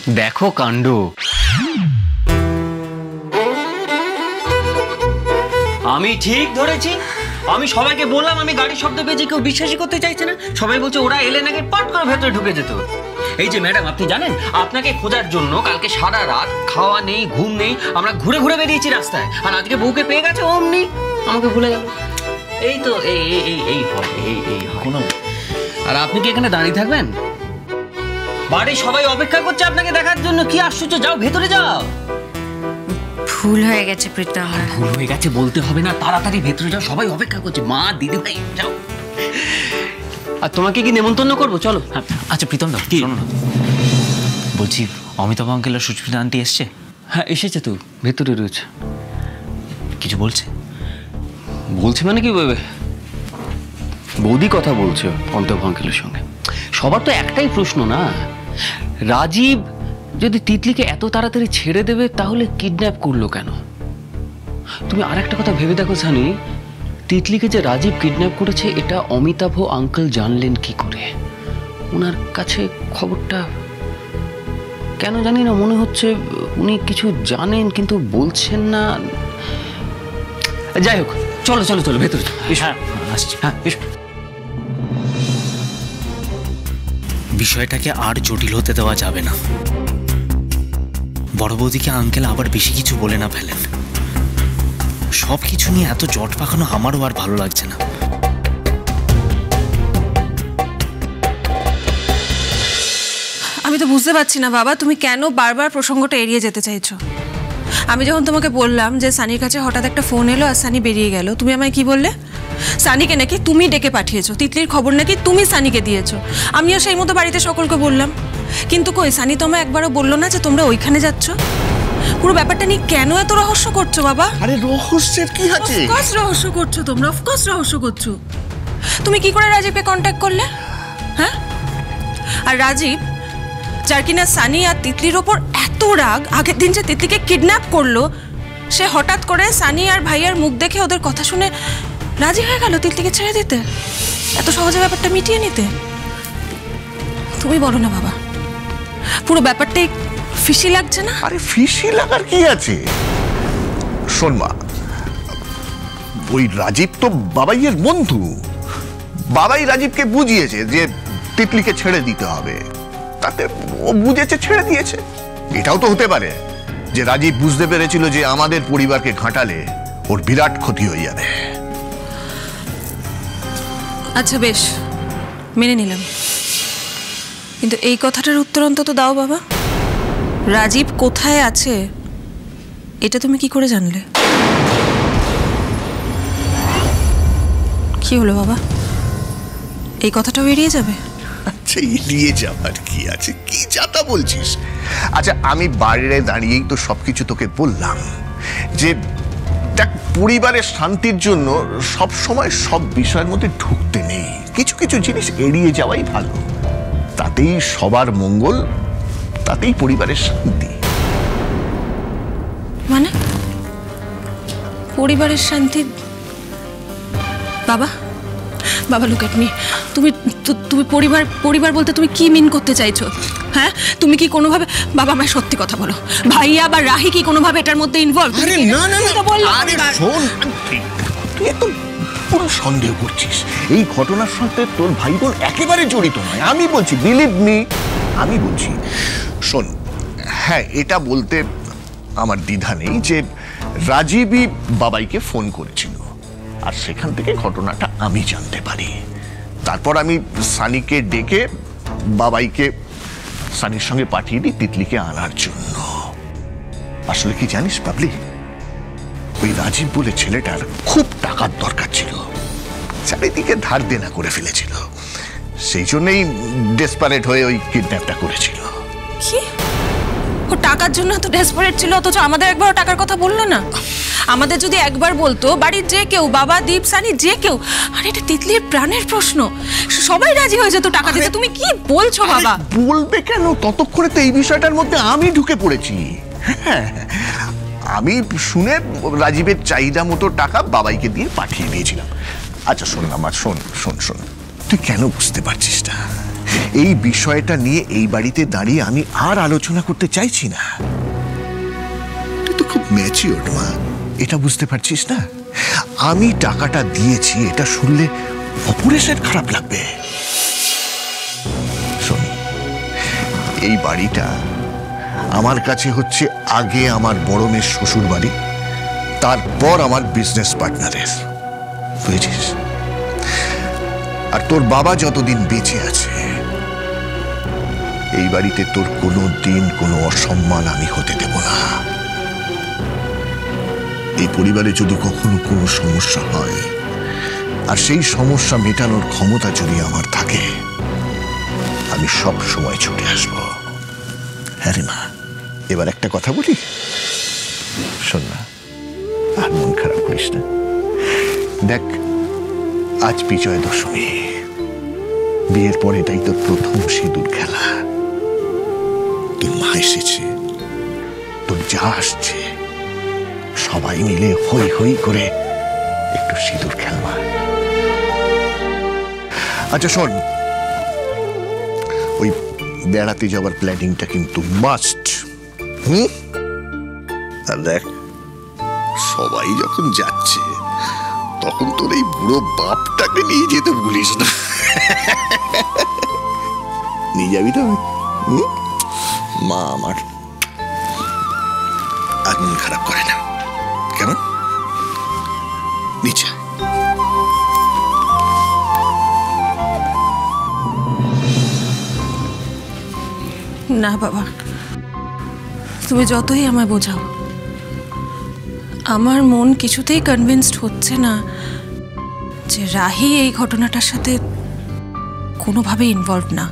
দেখো কাণ্ড। আমি ঠিক ধরেছি, আমি সবাইকে বললাম আমি গাড়ির শব্দ পেয়েছি, কেউ বিশ্বাসই করতে চাইছে না। সবাই বলছে ওরা এলে নাকি পট করে ভেতরে ঢুকে যেত। এই যে ম্যাডাম, আপনি জানেন আপনাকে খোঁজার জন্য কালকে সারা রাত খাওয়া নেই, ঘুম নেই, আমরা ঘুরে ঘুরে বেরিয়েছি রাস্তায়। আর আজকে বউকে পেয়ে গেছে, অমনি আমাকে ভুলে গেল। এই তো এই হয়। আর আপনি কি এখানে দাঁড়িয়ে থাকবেন? বাড়ির সবাই অপেক্ষা করছে আপনাকে দেখার জন্য। কি আশ্চর্য, যাও ভেতরে যাও। ভুল হয়ে গেছে প্রীতম। ভুল হয়ে গেছে বলতে হবে না, তাড়াতাড়ি ভেতরে যাও, সবাই অপেক্ষা করছে। মা, দিদি ভাই, যাও। আর তোমাকে কি নেমন্তন্ন করবো? চলো। আচ্ছা প্রীতম দা, শোনো না, বলছি অমিতাভ আঙ্কেল আর সুস্মিতা আন্টি এসছে? হ্যাঁ এসেছে তো, ভেতরে রয়েছে। কিছু বলছে? বলছে মানে কি বলবে, বৌদি কথা বলছে অমিতাভ আঙ্কেলের সঙ্গে। সবার তো একটাই প্রশ্ন না, রাজীব যদি তিতলিকে এত তাড়াতাড়ি ছেড়ে দেবে তাহলে কিডন্যাপ করলো কেন? তুমি আরেকটা কথা ভেবে দেখো সানি, তিতলিকে যে রাজীব কিডন্যাপ করেছে এটা অমিতাভ আঙ্কেল জানলেন কি করে? ওনার কাছে খবরটা কেন জানি না মনে হচ্ছে উনি কিছু জানেন কিন্তু বলছেন না। যাই হোক, চলো চলো চলো ভেতরে। হ্যাঁ আসছি। হ্যাঁ এসো। বিষয়টাকে আর জটিল হতে দেওয়া যাবে না। বড় বৌদিকে আঙ্কেল আবার বেশি কিছু বলে না ফেলেন। সব কিছু নিয়ে এত জট পাকানো আমারও আর ভালো লাগছে না। আমি তো বুঝতে পারছি না বাবা, তুমি কেন বারবার প্রসঙ্গটা এড়িয়ে যেতে চাইছো? আমি যখন তোমাকে বললাম যে সানির কাছে হঠাৎ একটা ফোন এলো আর সানি বেরিয়ে গেল, তুমি আমায় কি বললে? সানিকে নাকি তুমি ডেকে পাঠিয়েছো, তিতলির খবর নাকি তুমি সানিকে দিয়েছো। আমিও সেই মতো বাড়িতে সকলকে বললাম, কিন্তু কই সানি তো আমায় একবারও বললো না যে তোমরা ওইখানে যাচ্ছ। পুরো ব্যাপারটা নিয়ে কেন এত রহস্য করছো বাবা? আরে রহস্যের কি আছে? অফকোর্স রহস্য করছো তোমরা, অফকোর্স রহস্য করছো। তুমি কি করে রাজীবকে কন্ট্যাক্ট করলে? হ্যাঁ, আর রাজীব যার কিনা সানি আর তিতলির ওপর এত রাগ, আগের দিন যে তিতলিকে কিডন্যাপ করলো, সে হঠাৎ করে সানি আর ভাইয়ার মুখ দেখে ওদের কথা শুনে রাজি হয়ে গেল তিতলিকে ছেড়ে দিতে, এত সহজে ব্যাপারটা মিটিয়ে নিতে। তুমি বলো না বাবা, পুরো ব্যাপারটাই ফিশি লাগছে না? আরে ফিশি লাগার কি আছে? শোন মা, ওই রাজীব তো বাবাইয়ের বন্ধু। বাবাই রাজীবকে বুঝিয়েছে যে তিতলিকে ছেড়ে দিতে হবে, তাতে ও বুঝেছে, ছেড়ে দিয়েছে। এটাও তো হতে পারে যে রাজীব বুঝতে পেরেছিল যে আমাদের পরিবারকে ঘাঁটালে ওর বিরাট ক্ষতি হয়ে যাবে। আচ্ছা বেশ, মেনে নিলাম, কিন্তু এই কথাটার উত্তর অন্তত দাও বাবা। রাজীব কোথায় আছে এটা তুমি কি করে জানলে? কি হলো বাবা, এই কথাটাও এড়িয়ে যাবে? আচ্ছা এড়িয়ে যাবার কি আছে, কি যাতা বলছিস? আচ্ছা আমি বাইরে দাঁড়িয়েই তো সবকিছু তোকে বললাম যে দেখ, পরিবারের শান্তির জন্য সব সময় সব বিষয়ের মধ্যে ঢুকতে নেই, কিছু কিছু জিনিস এড়িয়ে যাওয়াই ভালো। তাতেই সবার মঙ্গল, তাতেই পরিবারের শান্তি। মানে পরিবারের শান্তি? বাবা বাবা লুক এট মি, তুমি পরিবার বলতে তুমি কি মিন করতে চাইছো? হ্যাঁ, তুমি কি কোনোভাবে, বাবা আমায় সত্যি কথা বলো, ভাইয়া বা রাহি কি কোনোভাবে এটার মধ্যে ইনভলভ? আরে না না না, আরে শোন, তুই একটু পুরো সন্দেহ করছিস। এই ঘটনার সাথে তোর ভাই বোন একেবারে জড়িত নয়, আমি বলছি, বিলিভ মি, আমি বলছি। শোন, হ্যাঁ এটা বলতে আমার দ্বিধা নেই যে রাজীবই বাবাইকে ফোন করেছিল, আর সেখান থেকে ঘটনাটা আমি জানতে পারি। তারপর আমি সানিকে ডেকে বাবাইকে সানির সঙ্গে পাঠিয়ে দিই তিতলিকে আনার জন্য। আসলে কি জানিস পাবলি, ওই রাজীব বলে ছেলেটার খুব টাকার দরকার ছিল, চারিদিকে ধার দেনা করে ফেলেছিল, সেই জন্যই ডেসপারেট হয়ে ওই কিডন্যাপটা করেছিল। কি, ও টাকার জন্য তো ডেসপারেট ছিল, অথচ আমাদের একবারও টাকার কথা বললো না? আমাদের যদি একবার বলতো, বাড়ির যে কেউ, বাবা, দীপ, সানি, যে কেউ, আর এটা তিতলির প্রাণের প্রশ্ন, সবাই রাজি হয়ে যেত টাকা দিতে। তুমি কি বলছো বাবা? বলবে কেন, ততক্ষণে তো এই বিষয়টার মধ্যে আমি ঢুকে পড়েছি। হ্যাঁ, আমি শুনে রাজীবের চাহিদা মতো টাকা বাবাইকে দিয়ে পাঠিয়ে দিয়েছিলাম। আচ্ছা শোন আমার, শোন শোন শোন, তুই কেন বুঝতে পারছিস না? এই বিষয়টা নিয়ে এই বাড়িতে দাঁড়িয়ে আমি আর আলোচনা করতে চাইছি না। তুই তো খুব ম্যাচিওর মা, এটা বুঝতে পারছিস না? আমি টাকাটা দিয়েছি এটা শুনলে অপরেশের খারাপ লাগবে। শোন, এই বাড়িটা আমার কাছে হচ্ছে আগে আমার বড় মেয়ের শ্বশুর বাড়ি, তারপর আমার বিজনেস পার্টনারের, বুঝেছিস? আর তোর বাবা যতদিন বেঁচে আছে এই বাড়িতে তোর কোনো দিন কোনো অসম্মান আমি হতে দেব না। এই পরিবারে যদি কখনো কোনো সমস্যা হয় আর সেই সমস্যা মেটানোর ক্ষমতা যদি আমার থাকে, আমি সব সময় ছুটে আসব। হ্যাঁ রে মা, এবার একটা কথা বলি, শোন না, আর মন খারাপ করিস না। দেখ, আজ বিজয়া দশমী, বিয়ের পর এটাই তোর প্রথম সিঁদুর খেলা। তোর মা এসেছে, তোর যা আসছে, সবাই মিলে হই হই করে একটু সিঁদুর খেলবা। আচ্ছা শোন, ওই বেড়াতে যাওয়ার প্ল্যানিংটা কিন্তু মাস্ট। আর দেখ, সবাই যখন যাচ্ছে তখন তোর এই বুড়ো বাপটাকে নিয়ে যেতে ভুলিস না। নিয়ে যাবি তো? মা আমার আর মন খারাপ করে না, কেমন? নিচে না বাবা, তুমি যতই আমায় বোঝাও, আমার মন কিছুতেই কনভিন্সড হচ্ছে না যে রাহি এই ঘটনাটার সাথে কোনোভাবে ইনভলভ না।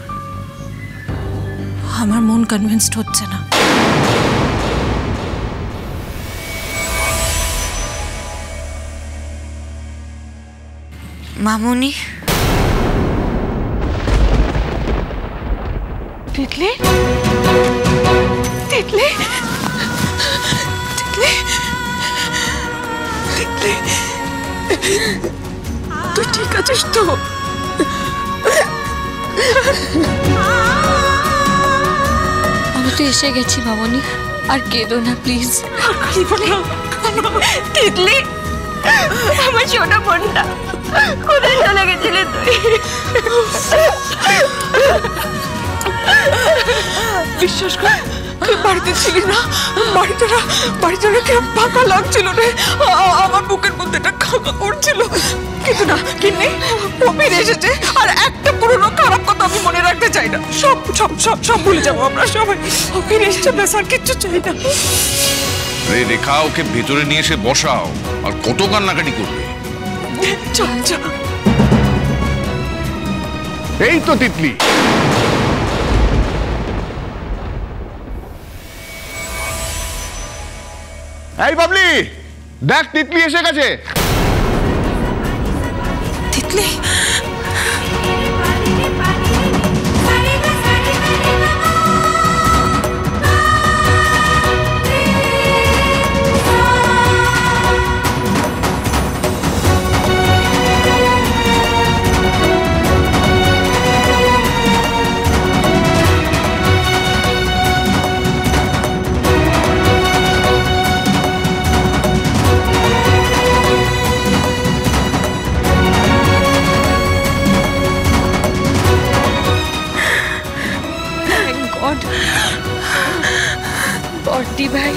আমার মন কনভিন্সড হচ্ছে না। মামুনি, তিতলি, তিতলি, তিতলি, তিতলি, তুই ঠিক আছিস তো? আমি তো এসে গেছি মামুনি, আর কেঁদো না প্লিজ। তিতলি, আমার ছোট বোনটা কোথায় চলে গেছিলে তুই? বিশ্বাস কর, তুই বাড়িতে ছিলি না। বাড়িটা কেমন ফাঁকা লাগছিল রে, আমার বুকের মধ্যে একটা খাঁকা করছিল। কিন্তু না, কিন্নি ও ফিরে এসেছে, আর একটা পুরনো খারাপ কথা আমি মনে রাখতে চাই না। সব সব সব সব ভুলে যাবো আমরা সবাই। ও ফিরে এসেছে, ব্যাস, আর কিচ্ছু চাই না। রেখা, ওকে ভেতরে নিয়ে এসে বসাও। আর কত কান্নাকাটি করবে? চল চল। এই তো তিতলি। এই বাবলি, দেখ তিতলি এসে গেছে। তিতলি, বর্দি ভাই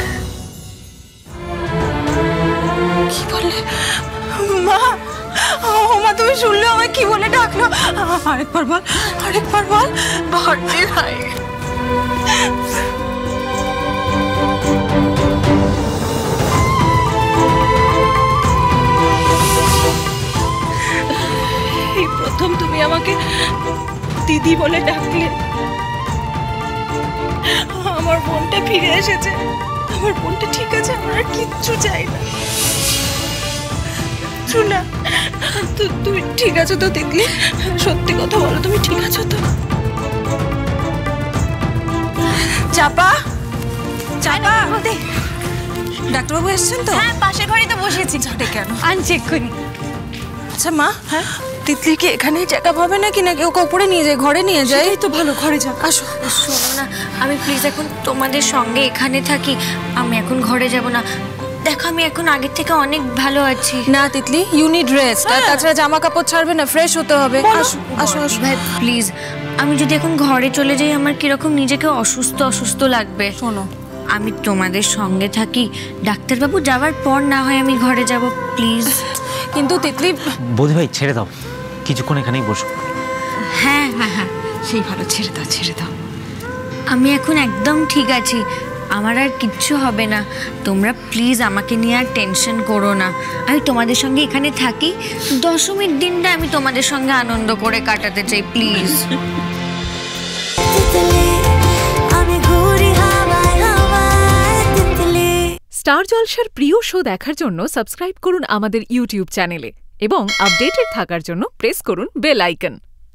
কি বলে? মা, ও মা, তুমি শুনলে আমায় কি বলে ডাকলো? আরেকবার বল, আরেকবার বল। বর্দি ভাই। এই প্রথম তুমি আমাকে দিদি বলে ডাকলে। আমার বোনটা ফিরে এসেছে, আমার বোনটা ঠিক আছে, আমার আর কিচ্ছু চাই না। শোনা, তুমি ঠিক আছো তো তিতলি? সত্যি কথা বলো, তুমি ঠিক আছো তো? চাপা, চাপা, ডাক্তারবাবু এসেছেন তো? হ্যাঁ, পাশের ঘরেই তো বসেছি। ঝটে কেন? আনছি এক্ষুনি। আচ্ছা মা, হ্যাঁ, তিতলির কি এখানেই চেক আপ হবে নাকি নাকি ওকে উপরে নিয়ে যায়, ঘরে নিয়ে যায়? সেটাই তো ভালো, ঘরে যা। আসো। শোনো না, আমি প্লিজ এখন তোমাদের সঙ্গে এখানে থাকি, আমি এখন ঘরে যাব না। দেখো আমি এখন আগের থেকে অনেক ভালো আছি। না তিতলি, ইউ নিড রেস্ট। আর তাছাড়া জামা কাপড় ছাড়বে না, ফ্রেশ হতে হবে। আসো আসো আসো। ভাই প্লিজ, আমি যদি এখন ঘরে চলে যাই আমার কিরকম নিজেকে অসুস্থ অসুস্থ লাগবে। শোনো, আমি তোমাদের সঙ্গে থাকি, ডাক্তারবাবু যাওয়ার পর না হয় আমি ঘরে যাব, প্লিজ। কিন্তু তিতলি, বৌদি ভাই ছেড়ে দাও, কিছুক্ষণ এখানেই বসো। হ্যাঁ, সেই ভালো, ছেড়ে দাও ছেড়ে দাও। আমি এখন একদম ঠিক আছি, আমার আর কিচ্ছু হবে না। তোমরা প্লিজ আমাকে নিয়ে আর টেনশন করো না। আমি তোমাদের সঙ্গে এখানে থাকি, দশমীর দিনটা আমি তোমাদের সঙ্গে আনন্দ করে কাটাতে চাই, প্লিজ। স্টার জলসার প্রিয় শো দেখার জন্য সাবস্ক্রাইব করুন আমাদের ইউটিউব চ্যানেলে এবং আপডেটেড থাকার জন্য প্রেস করুন বেল আইকন।